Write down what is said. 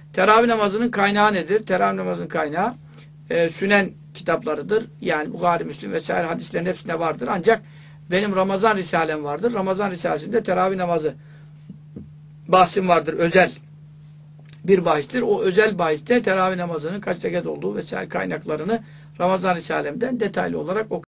Teravih namazının kaynağı nedir? Teravih namazının kaynağı Sünen kitaplarıdır. Yani Buhari, Müslim vesaire hadislerin hepsinde vardır. Ancak benim Ramazan Risalem vardır. Ramazan Risalesinde teravih namazı bahsim vardır. Özel bir bahistir. O özel bahiste teravih namazının kaç rekat olduğu vesaire kaynaklarını Ramazan Risalem'den detaylı olarak okuyoruz.